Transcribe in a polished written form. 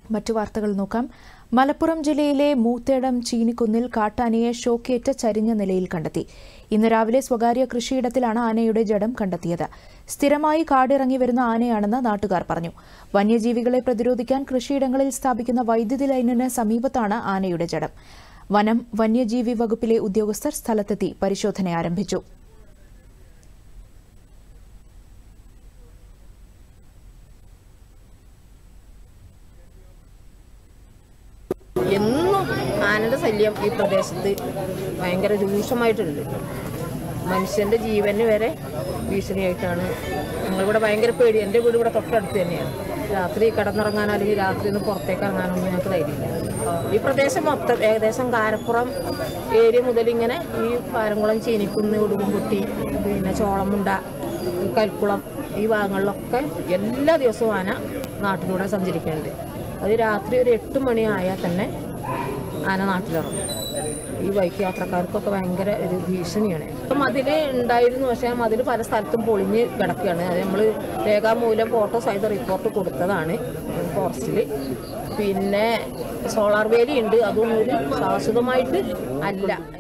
മറ്റു വാർത്തകൾ നോക്കാം. മലപ്പുറം ജില്ലയിലെ മൂത്തേടം ചീനിക്കുന്നിൽ കാട്ടാനയെ ഷോക്കേറ്റ ചരിഞ്ഞ നിലയിൽ കണ്ടെത്തി. ഇന്ന് രാവിലെ സ്വകാര്യ കൃഷിയിടത്തിലാണ് ആനയുടെ ജഡം കണ്ടെത്തിയത്. സ്ഥിരമായി കാടിറങ്ങി വരുന്ന ആനയാണെന്ന് നാട്ടുകാർ പറഞ്ഞു. വന്യജീവികളെ പ്രതിരോധിക്കാൻ കൃഷിയിടങ്ങളിൽ സ്ഥാപിക്കുന്ന വൈദ്യുതി ലൈനിന് സമീപത്താണ് ആനയുടെ ജഡം. വനം വന്യജീവി വകുപ്പിലെ ഉദ്യോഗസ്ഥർ സ്ഥലത്തെത്തി പരിശോധന ആരംഭിച്ചു. എന്നും ആനയുടെ ശല്യം ഈ പ്രദേശത്ത് ഭയങ്കര രൂക്ഷമായിട്ടുണ്ട്. മനുഷ്യൻ്റെ ജീവന് വരെ ഭീഷണിയായിട്ടാണ്. ഞങ്ങളിവിടെ ഭയങ്കര പേടി. എൻ്റെ വീട് ഇവിടെ തൊട്ടടുത്ത് തന്നെയാണ്. രാത്രി കിടന്നിറങ്ങാനോ അല്ലെങ്കിൽ രാത്രി ഒന്ന് പുറത്തേക്ക് ഇറങ്ങാനൊന്നും ഞങ്ങൾക്ക് ധൈര്യമില്ല. ഈ പ്രദേശം മൊത്തം ഏകദേശം കാരപ്പുറം ഏരിയ മുതൽ ഇങ്ങനെ ഈ പാരംകുളം, ചീനിക്കുന്ന്, ഉടുമ്പുംപൊട്ടി, പിന്നെ ചോളമുണ്ട, കൽക്കുളം ഈ ഭാഗങ്ങളിലൊക്കെ എല്ലാ ദിവസവും ആന നാട്ടിലൂടെ സഞ്ചരിക്കുന്നുണ്ട്. അത് രാത്രി ഒരു 8 മണിയായാൽ തന്നെ ആന നാട്ടിലിറങ്ങും. ഈ ബൈക്ക് യാത്രക്കാർക്കൊക്കെ ഭയങ്കര ഒരു ഭീഷണിയാണ്. മതിൽ ഉണ്ടായിരുന്നു, പക്ഷേ ആ മതിൽ പല സ്ഥലത്തും പൊളിഞ്ഞ് കിടക്കുകയാണ്. അത് നമ്മൾ രേഖാമൂലം ഫോട്ടോ സഹിത റിപ്പോർട്ട് കൊടുത്തതാണ് ഫോറസ്റ്റിൽ. പിന്നെ സോളാർ വേലി ഉണ്ട്, അതൊന്നും ഒരു ശാശ്വതമായിട്ട് അല്ല.